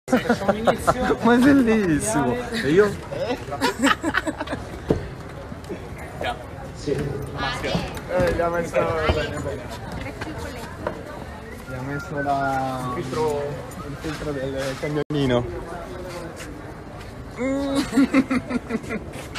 Facciamo l'inizio. Ma è bellissimo. E io? Sì. Gli ha messo bene, bene. Gli ha messo il filtro del cagnolino.